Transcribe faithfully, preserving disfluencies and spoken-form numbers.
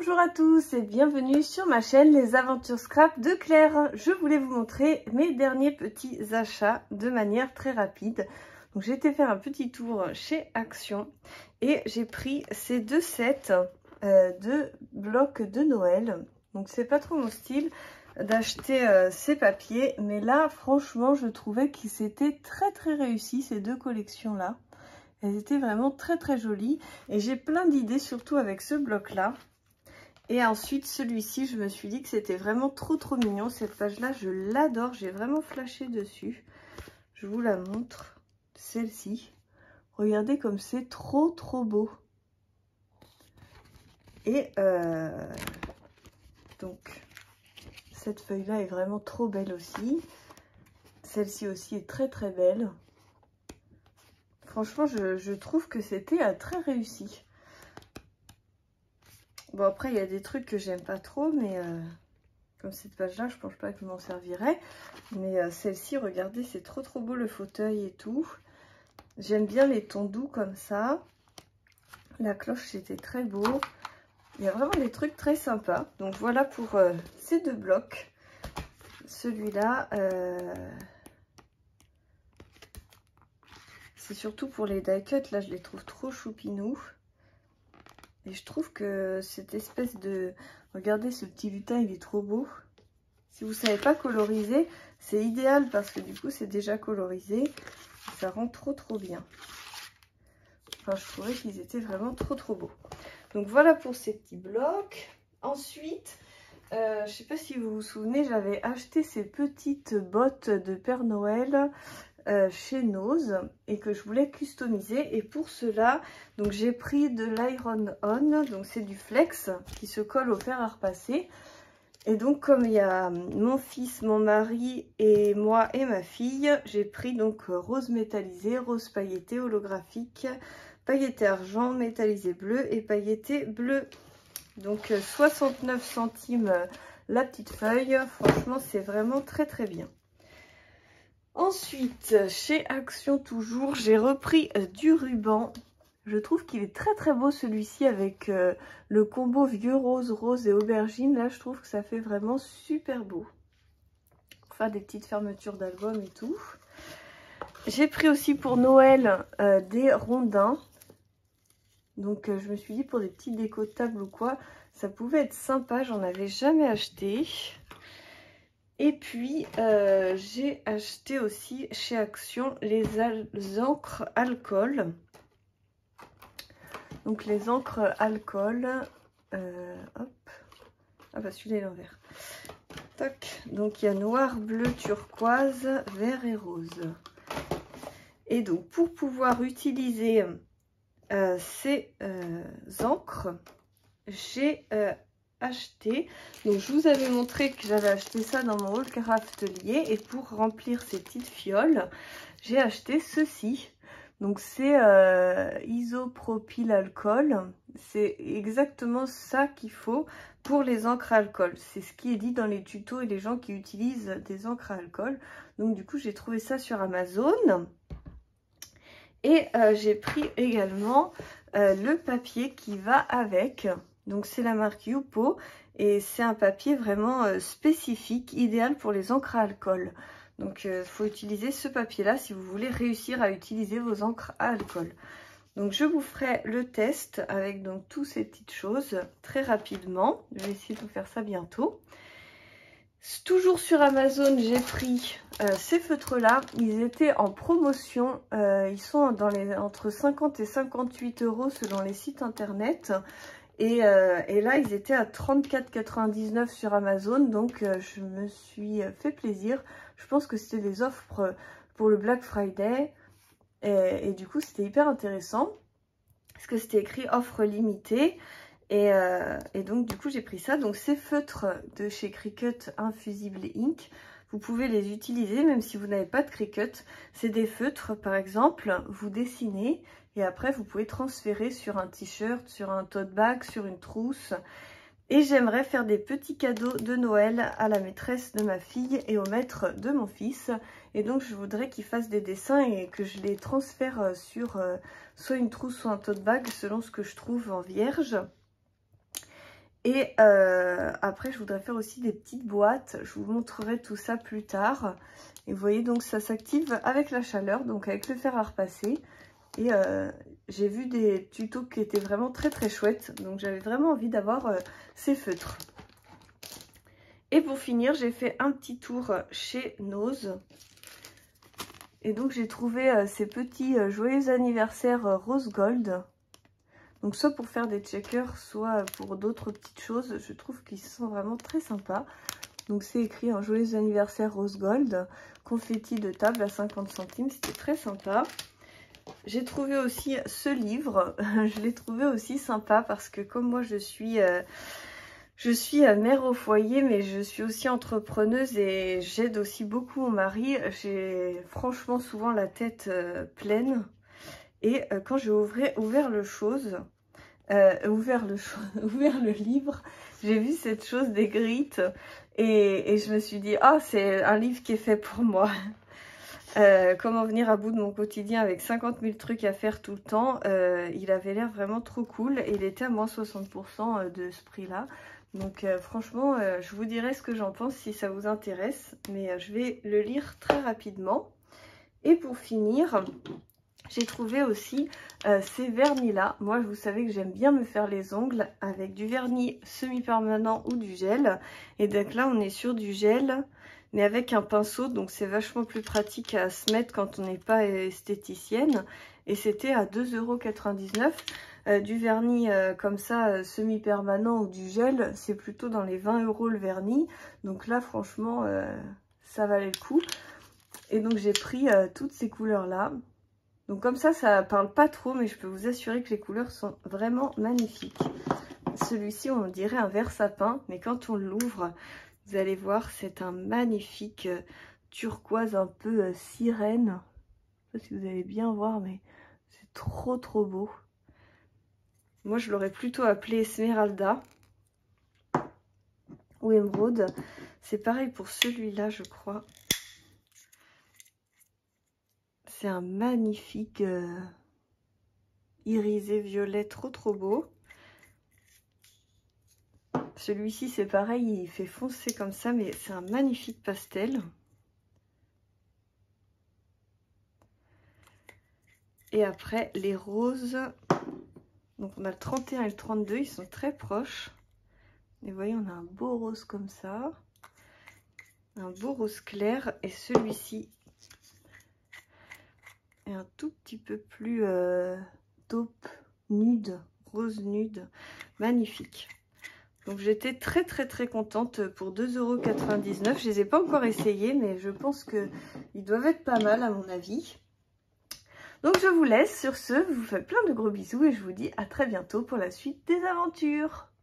Bonjour à tous et bienvenue sur ma chaîne Les Aventures Scrap de Claire. Je voulais vous montrer mes derniers petits achats de manière très rapide. Donc j'ai été faire un petit tour chez Action et j'ai pris ces deux sets euh, de blocs de Noël. Donc c'est pas trop mon style d'acheter euh, ces papiers, mais là franchement je trouvais qu'ils s'étaient très très réussis ces deux collections là. Elles étaient vraiment très très jolies et j'ai plein d'idées surtout avec ce bloc là. Et ensuite celui-ci, je me suis dit que c'était vraiment trop trop mignon. Cette page là je l'adore, j'ai vraiment flashé dessus. Je vous la montre, celle-ci. Regardez comme c'est trop trop beau. Et euh, donc cette feuille là est vraiment trop belle aussi. Celle-ci aussi est très très belle. Franchement je, je trouve que c'était très réussi. Bon après il y a des trucs que j'aime pas trop, mais euh, comme cette page là je pense pas que je m'en servirais. Mais euh, celle-ci, regardez, c'est trop trop beau le fauteuil et tout. J'aime bien les tons doux comme ça. La cloche c'était très beau. Il y a vraiment des trucs très sympas. Donc voilà pour euh, ces deux blocs. Celui-là, euh, c'est surtout pour les die cut. Là je les trouve trop choupinous. Et je trouve que cette espèce de... Regardez ce petit lutin, il est trop beau. Si vous ne savez pas coloriser, c'est idéal parce que du coup c'est déjà colorisé. Ça rend trop trop bien. Enfin, je trouvais qu'ils étaient vraiment trop trop beaux. Donc voilà pour ces petits blocs. Ensuite, euh, je ne sais pas si vous vous souvenez, j'avais acheté ces petites bottes de Père Noël Euh, chez Nose et que je voulais customiser, et pour cela donc j'ai pris de l'iron on, donc c'est du flex qui se colle au fer à repasser. Et donc comme il y a mon fils, mon mari et moi et ma fille, j'ai pris donc rose métallisé, rose pailleté holographique, pailleté argent, métallisé bleu et pailleté bleu. Donc soixante-neuf centimes la petite feuille. Franchement c'est vraiment très très bien. Ensuite, chez Action toujours, j'ai repris euh, du ruban. Je trouve qu'il est très très beau celui-ci avec euh, le combo vieux rose, rose et aubergine. Là, je trouve que ça fait vraiment super beau. Enfin, des petites fermetures d'album et tout. J'ai pris aussi pour Noël euh, des rondins. Donc, euh, je me suis dit pour des petits décos de table ou quoi, ça pouvait être sympa. J'en avais jamais acheté. Et puis, euh, j'ai acheté aussi chez Action les, al les encres alcool. Donc, les encres alcool. Euh, hop. Ah bah celui-là est l'envers. Tac. Donc, il y a noir, bleu, turquoise, vert et rose. Et donc, pour pouvoir utiliser euh, ces euh, encres, j'ai... Euh, acheté. Donc je vous avais montré que j'avais acheté ça dans mon haul craftelier, et pour remplir ces petites fioles j'ai acheté ceci. Donc c'est euh, isopropyl alcool. C'est exactement ça qu'il faut pour les encres à alcool. C'est ce qui est dit dans les tutos et les gens qui utilisent des encres à alcool. Donc du coup j'ai trouvé ça sur Amazon. Et euh, j'ai pris également euh, le papier qui va avec. Donc c'est la marque Yupo et c'est un papier vraiment euh, spécifique, idéal pour les encres à alcool. Donc il euh, faut utiliser ce papier là si vous voulez réussir à utiliser vos encres à alcool. Donc je vous ferai le test avec donc toutes ces petites choses très rapidement. Je vais essayer de vous faire ça bientôt. Toujours sur Amazon, j'ai pris euh, ces feutres là. Ils étaient en promotion. Euh, ils sont dans les entre cinquante et cinquante-huit euros selon les sites internet. Et, euh, et là, ils étaient à trente-quatre quatre-vingt-dix-neuf sur Amazon. Donc, euh, je me suis fait plaisir. Je pense que c'était des offres pour le Black Friday. Et, et du coup, c'était hyper intéressant. Parce que c'était écrit offre limitée. Et, euh, et donc, du coup, j'ai pris ça. Donc, ces feutres de chez Cricut Infusible Ink, vous pouvez les utiliser même si vous n'avez pas de Cricut. C'est des feutres, par exemple, vous dessinez. Et après, vous pouvez transférer sur un t-shirt, sur un tote bag, sur une trousse. Et j'aimerais faire des petits cadeaux de Noël à la maîtresse de ma fille et au maître de mon fils. Et donc, je voudrais qu'ils fassent des dessins et que je les transfère sur euh, soit une trousse, soit un tote bag, selon ce que je trouve en vierge. Et euh, après, je voudrais faire aussi des petites boîtes. Je vous montrerai tout ça plus tard. Et vous voyez, donc ça s'active avec la chaleur, donc avec le fer à repasser. Et euh, j'ai vu des tutos qui étaient vraiment très très chouettes. Donc j'avais vraiment envie d'avoir euh, ces feutres. Et pour finir, j'ai fait un petit tour chez Nose. Et donc j'ai trouvé euh, ces petits euh, joyeux anniversaires euh, rose gold. Donc soit pour faire des checkers, soit pour d'autres petites choses. Je trouve qu'ils sont vraiment très sympas. Donc c'est écrit en joyeux anniversaire rose gold. Confetti de table à cinquante centimes. C'était très sympa. J'ai trouvé aussi ce livre. Je l'ai trouvé aussi sympa parce que comme moi je suis... Euh, Je suis mère au foyer, mais je suis aussi entrepreneuse et j'aide aussi beaucoup mon mari. J'ai franchement souvent la tête euh, pleine. Et euh, quand j'ai ouvert, ouvert le chose, euh, ouvert, le ouvert le livre, j'ai vu cette chose décrite et, et je me suis dit, ah, c'est un livre qui est fait pour moi. Euh, comment venir à bout de mon quotidien avec cinquante mille trucs à faire tout le temps. Euh, il avait l'air vraiment trop cool et il était à moins soixante pour cent de ce prix-là. Donc euh, franchement, euh, je vous dirai ce que j'en pense si ça vous intéresse. Mais euh, je vais le lire très rapidement. Et pour finir, j'ai trouvé aussi euh, ces vernis-là. Moi, vous savez que j'aime bien me faire les ongles avec du vernis semi-permanent ou du gel. Et donc là, on est sur du gel, mais avec un pinceau. Donc c'est vachement plus pratique à se mettre quand on n'est pas esthéticienne. Et c'était à deux euros quatre-vingt-dix-neuf. Euh, du vernis euh, comme ça, euh, semi-permanent ou du gel, c'est plutôt dans les vingt euros le vernis. Donc là, franchement, euh, ça valait le coup. Et donc, j'ai pris euh, toutes ces couleurs-là. Donc comme ça, ça parle pas trop, mais je peux vous assurer que les couleurs sont vraiment magnifiques. Celui-ci, on dirait un vert sapin, mais quand on l'ouvre, vous allez voir, c'est un magnifique euh, turquoise un peu euh, sirène. Je sais pas si vous allez bien voir, mais c'est trop trop beau. Moi, je l'aurais plutôt appelé Esmeralda ou Émeraude. C'est pareil pour celui-là, je crois. C'est un magnifique euh, irisé violet, trop trop beau. Celui-ci, c'est pareil, il fait foncer comme ça, mais c'est un magnifique pastel. Et après, les roses. Donc, on a le trente et un et le trente-deux, ils sont très proches. Et vous voyez, on a un beau rose comme ça. Un beau rose clair. Et celui-ci est un tout petit peu plus euh, taupe, nude, rose nude. Magnifique. Donc j'étais très très très contente pour deux euros quatre-vingt-dix-neuf. Je ne les ai pas encore essayés, mais je pense qu'ils doivent être pas mal à mon avis. Donc je vous laisse sur ce, je vous fais plein de gros bisous et je vous dis à très bientôt pour la suite des aventures.